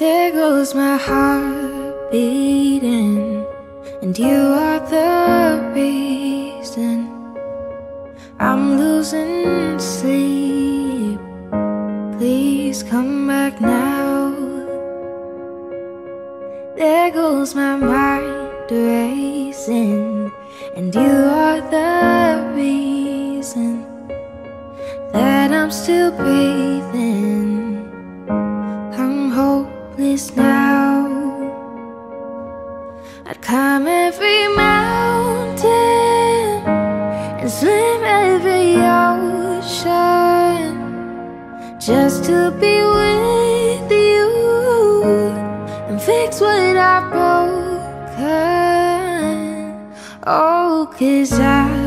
There goes my heart beating, and you are the reason I'm losing sleep. Please come back now. There goes my mind racing, and you are the reason that I'm still breathing. I'm hopeless now. I'd climb every mountain and swim every ocean just to be with you and fix what I've broken. Oh, 'cause I